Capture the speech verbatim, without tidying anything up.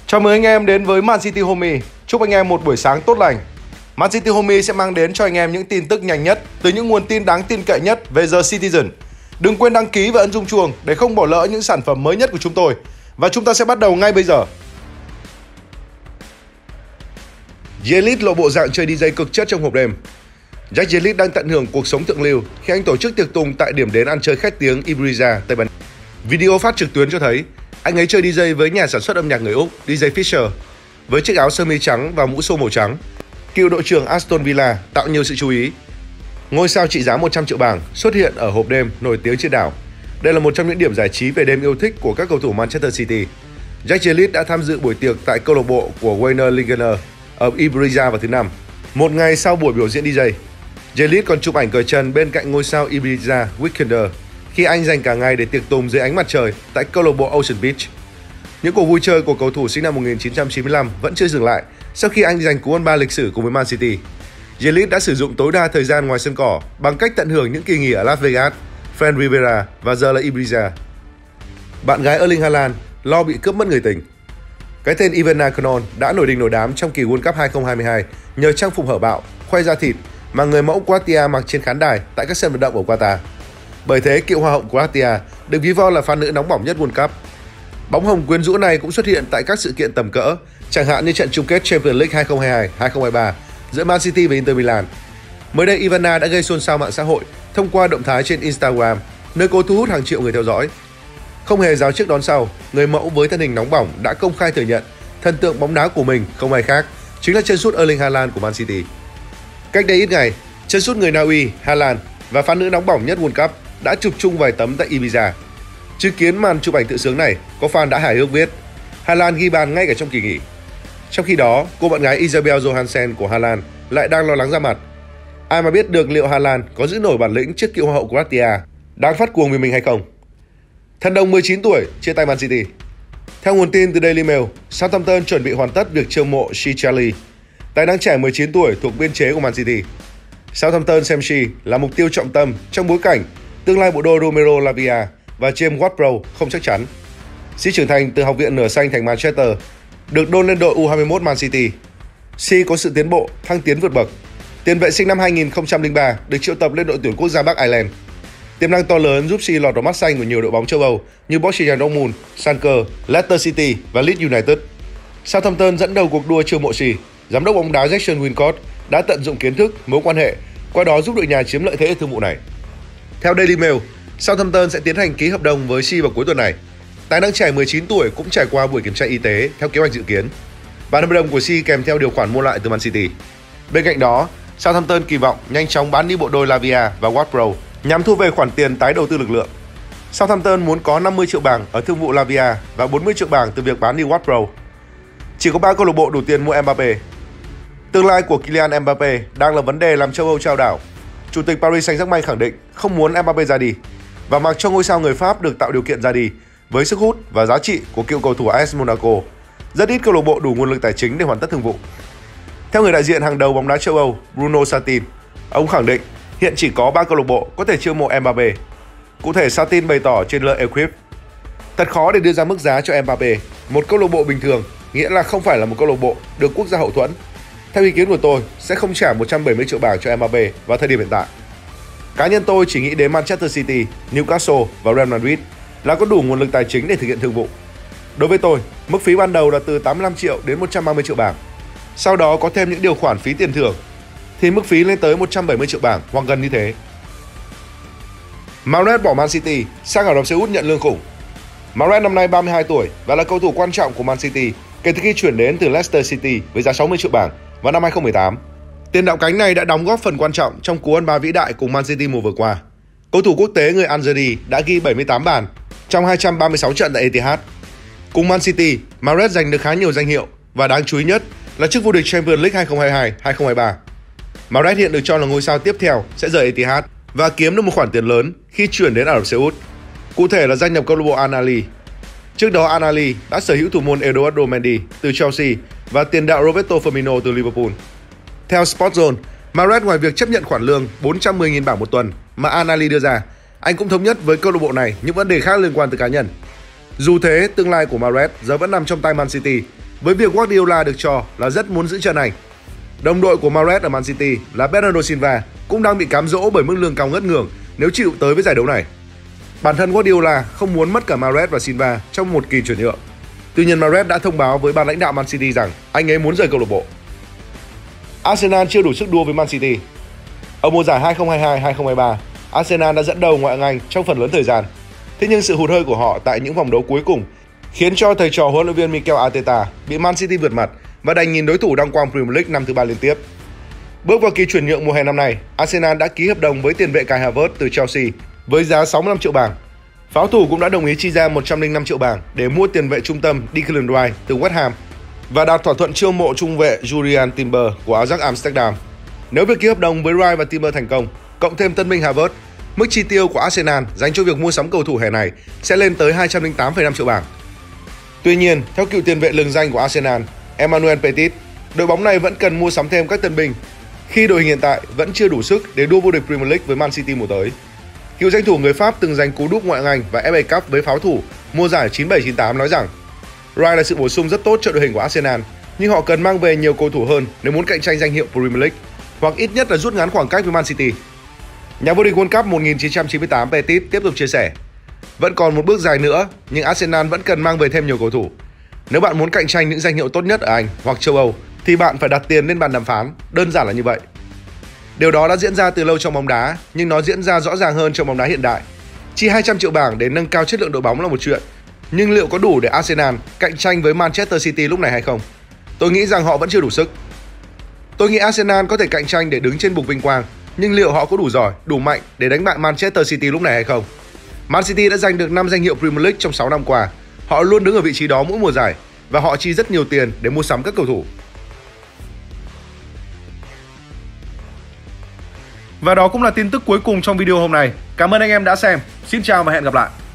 Chào mừng anh em đến với Man City Homie. Chúc anh em một buổi sáng tốt lành. Man City Homie sẽ mang đến cho anh em những tin tức nhanh nhất từ những nguồn tin đáng tin cậy nhất về The Citizen. Đừng quên đăng ký và ấn rung chuông để không bỏ lỡ những sản phẩm mới nhất của chúng tôi. Và chúng ta sẽ bắt đầu ngay bây giờ. Yelit lộ bộ dạng chơi đi jay cực chất trong hộp đêm. Jack Yelit đang tận hưởng cuộc sống thượng lưu khi anh tổ chức tiệc tùng tại điểm đến ăn chơi khét tiếng Ibiza, Tây Ban Nha. Video phát trực tuyến cho thấy anh ấy chơi đi jay với nhà sản xuất âm nhạc người Úc đi jay Fisher với chiếc áo sơ mi trắng và mũ xô màu trắng. Cựu đội trưởng Aston Villa tạo nhiều sự chú ý. Ngôi sao trị giá một trăm triệu bảng xuất hiện ở hộp đêm nổi tiếng trên đảo. Đây là một trong những điểm giải trí về đêm yêu thích của các cầu thủ Manchester City. Jack Yelit đã tham dự buổi tiệc tại câu lạc bộ của Werner Lingener ở Ibiza vào thứ Năm. Một ngày sau buổi biểu diễn đi jay, Yelit còn chụp ảnh cởi trần bên cạnh ngôi sao Ibiza Weekender khi anh dành cả ngày để tiệc tùng dưới ánh mặt trời tại câu lạc bộ Ocean Beach. Những cuộc vui chơi của cầu thủ sinh năm một nghìn chín trăm chín mươi lăm vẫn chưa dừng lại sau khi anh giành cú ăn ba lịch sử cùng với Man City. Yelit đã sử dụng tối đa thời gian ngoài sân cỏ bằng cách tận hưởng những kỳ nghỉ ở Las Vegas, Fran Rivera và giờ là Ibiza. Bạn gái Erling Haaland lo bị cướp mất người tình. Cái tên Ivana Cannon đã nổi đình nổi đám trong kỳ World Cup hai không hai hai nhờ trang phục hở bạo, khoe da thịt mà người mẫu Croatia mặc trên khán đài tại các sân vận động ở Qatar. Bởi thế, cựu hoa hậu Croatia được ví von là fan nữ nóng bỏng nhất World Cup. Bóng hồng quyến rũ này cũng xuất hiện tại các sự kiện tầm cỡ, chẳng hạn như trận chung kết Champions League hai không hai hai hai không hai ba giữa Man City và Inter Milan. Mới đây, Ivana đã gây xôn xao mạng xã hội thông qua động thái trên Instagram, nơi cô thu hút hàng triệu người theo dõi. Không hề giáo trước đón sau, người mẫu với thân hình nóng bỏng đã công khai thừa nhận thần tượng bóng đá của mình không ai khác chính là chân sút Erling Haaland của Man City. Cách đây ít ngày, chân sút người Na Uy, Haaland và fan nữ nóng bỏng nhất World Cup đã chụp chung vài tấm tại Ibiza. Chứng kiến màn chụp ảnh tự sướng này, có fan đã hài hước viết Haaland ghi bàn ngay cả trong kỳ nghỉ. Trong khi đó, cô bạn gái Isabel Johansen của Haaland lại đang lo lắng ra mặt. Ai mà biết được liệu Haaland có giữ nổi bản lĩnh trước cựu hoa hậu Croatia đang phát cuồng vì mình hay không. Thần đồng mười chín tuổi chia tay Man City. Theo nguồn tin từ Daily Mail, Southampton chuẩn bị hoàn tất việc chiêu mộ Shea Charlie, tài năng trẻ mười chín tuổi thuộc biên chế của Man City. Southampton xem Shea là mục tiêu trọng tâm trong bối cảnh tương lai bộ đôi Romero Lavia và James Ward-Prowse không chắc chắn. Shea trưởng thành từ học viện nửa xanh thành Manchester, được đôn lên đội U hai mươi mốt Man City. Shea có sự tiến bộ, thăng tiến vượt bậc. Tiền vệ sinh năm hai nghìn không trăm lẻ ba được triệu tập lên đội tuyển quốc gia Bắc Ireland. Tiềm năng to lớn giúp Shea lọt vào mắt xanh của nhiều đội bóng châu Âu như Borussia Dortmund, Schalke, Leicester City và Leeds United. Southampton dẫn đầu cuộc đua chiêu mộ Shea. Giám đốc bóng đá Jackson Wincott đã tận dụng kiến thức, mối quan hệ, qua đó giúp đội nhà chiếm lợi thế ở thương vụ này. Theo Daily Mail, Southampton sẽ tiến hành ký hợp đồng với Shea vào cuối tuần này. Tài năng trẻ mười chín tuổi cũng trải qua buổi kiểm tra y tế theo kế hoạch dự kiến. Bản hợp đồng của Shea kèm theo điều khoản mua lại từ Man City. Bên cạnh đó, Southampton kỳ vọng nhanh chóng bán đi bộ đôi Lavia và Ward-Prowse nhằm thu về khoản tiền tái đầu tư lực lượng. Southampton muốn có năm mươi triệu bảng ở thương vụ Lavia và bốn mươi triệu bảng từ việc bán đi Ward-Prowse. Chỉ có ba câu lạc bộ đủ tiền mua Mbappé. Tương lai của Kylian Mbappé đang là vấn đề làm châu Âu chao đảo. Chủ tịch Paris Saint-Germain khẳng định không muốn Mbappé ra đi và mặc cho ngôi sao người Pháp được tạo điều kiện ra đi với sức hút và giá trị của cựu cầu thủ a ét Monaco. Rất ít câu lạc bộ đủ nguồn lực tài chính để hoàn tất thương vụ. Theo người đại diện hàng đầu bóng đá châu Âu Bruno Satin, ông khẳng định hiện chỉ có ba câu lạc bộ có thể chiêu mộ Mbappé. Cụ thể, Satin bày tỏ trên L'Equipe: thật khó để đưa ra mức giá cho Mbappé, một câu lạc bộ bình thường, nghĩa là không phải là một câu lạc bộ được quốc gia hậu thuẫn. Theo ý kiến của tôi, sẽ không trả một trăm bảy mươi triệu bảng cho Mbappé vào thời điểm hiện tại. Cá nhân tôi chỉ nghĩ đến Manchester City, Newcastle và Real Madrid là có đủ nguồn lực tài chính để thực hiện thương vụ. Đối với tôi, mức phí ban đầu là từ tám mươi lăm triệu đến một trăm ba mươi triệu bảng. Sau đó có thêm những điều khoản phí tiền thưởng thì mức phí lên tới một trăm bảy mươi triệu bảng hoặc gần như thế. Mahrez bỏ Man City, sang Ả Rập Xê Út nhận lương khủng. Mahrez năm nay ba mươi hai tuổi và là cầu thủ quan trọng của Man City kể từ khi chuyển đến từ Leicester City với giá sáu mươi triệu bảng vào năm hai không một tám. Tiền đạo cánh này đã đóng góp phần quan trọng trong cú ăn ba vĩ đại cùng Man City mùa vừa qua. Cầu thủ quốc tế người Algeria đã ghi bảy mươi tám bàn trong hai trăm ba mươi sáu trận tại Etihad. Cùng Man City, Mahrez giành được khá nhiều danh hiệu và đáng chú ý nhất là chức vô địch Champions League hai không hai hai hai không hai ba. Mahrez hiện được cho là ngôi sao tiếp theo sẽ rời Etihad và kiếm được một khoản tiền lớn khi chuyển đến Ả Rập Xê Út. Cụ thể là gia nhập câu lạc bộ Al Ahly. Trước đó Al Ahly đã sở hữu thủ môn Eduardo Mendy từ Chelsea và tiền đạo Roberto Firmino từ Liverpool. Theo Sportzone, Mahrez ngoài việc chấp nhận khoản lương bốn trăm mười nghìn bảng một tuần mà Al Ahly đưa ra, anh cũng thống nhất với câu lạc bộ này những vấn đề khác liên quan tới cá nhân. Dù thế, tương lai của Mahrez giờ vẫn nằm trong tay Man City với việc Guardiola được cho là rất muốn giữ chân anh. Đồng đội của Mahrez ở Man City là Bernardo Silva cũng đang bị cám dỗ bởi mức lương cao ngất ngưởng nếu chịu tới với giải đấu này. Bản thân Guardiola không muốn mất cả Mahrez và Silva trong một kỳ chuyển nhượng. Tuy nhiên Mahrez đã thông báo với ban lãnh đạo Man City rằng anh ấy muốn rời câu lạc bộ. Arsenal chưa đủ sức đua với Man City. Ở mùa giải hai không hai hai hai không hai ba, Arsenal đã dẫn đầu ngoại hạng Anh trong phần lớn thời gian. Thế nhưng sự hụt hơi của họ tại những vòng đấu cuối cùng khiến cho thầy trò huấn luyện viên Mikel Arteta bị Man City vượt mặt và đành nhìn đối thủ đăng quang Premier League năm thứ ba liên tiếp. Bước vào kỳ chuyển nhượng mùa hè năm nay, Arsenal đã ký hợp đồng với tiền vệ Kai Havertz từ Chelsea với giá sáu mươi lăm triệu bảng. Pháo thủ cũng đã đồng ý chi ra một trăm lẻ năm triệu bảng để mua tiền vệ trung tâm Declan Rice từ West Ham và đạt thỏa thuận chiêu mộ trung vệ Julian Timber của Ajax Amsterdam. Nếu việc ký hợp đồng với Rice và Timber thành công, cộng thêm tân binh Havertz, mức chi tiêu của Arsenal dành cho việc mua sắm cầu thủ hè này sẽ lên tới hai trăm lẻ tám phẩy năm triệu bảng. Tuy nhiên, theo cựu tiền vệ lừng danh của Arsenal, Emmanuel Petit, đội bóng này vẫn cần mua sắm thêm các tân binh khi đội hình hiện tại vẫn chưa đủ sức để đua vô địch Premier League với Man City mùa tới. Cựu danh thủ người Pháp từng giành cú đúp ngoại hạng Anh và ép a Cup với pháo thủ mùa giải chín bảy chín tám nói rằng Rice là sự bổ sung rất tốt cho đội hình của Arsenal, nhưng họ cần mang về nhiều cầu thủ hơn nếu muốn cạnh tranh danh hiệu Premier League, hoặc ít nhất là rút ngắn khoảng cách với Man City. Nhà vô địch World Cup một nghìn chín trăm chín mươi tám Petit tiếp tục chia sẻ: vẫn còn một bước dài nữa, nhưng Arsenal vẫn cần mang về thêm nhiều cầu thủ. Nếu bạn muốn cạnh tranh những danh hiệu tốt nhất ở Anh hoặc châu Âu, thì bạn phải đặt tiền lên bàn đàm phán, đơn giản là như vậy. Điều đó đã diễn ra từ lâu trong bóng đá, nhưng nó diễn ra rõ ràng hơn trong bóng đá hiện đại. Chi hai trăm triệu bảng để nâng cao chất lượng đội bóng là một chuyện, nhưng liệu có đủ để Arsenal cạnh tranh với Manchester City lúc này hay không? Tôi nghĩ rằng họ vẫn chưa đủ sức. Tôi nghĩ Arsenal có thể cạnh tranh để đứng trên bục vinh quang, nhưng liệu họ có đủ giỏi, đủ mạnh để đánh bại Manchester City lúc này hay không? Man City đã giành được năm danh hiệu Premier League trong sáu năm qua. Họ luôn đứng ở vị trí đó mỗi mùa giải và họ chi rất nhiều tiền để mua sắm các cầu thủ. Và đó cũng là tin tức cuối cùng trong video hôm nay. Cảm ơn anh em đã xem. Xin chào và hẹn gặp lại.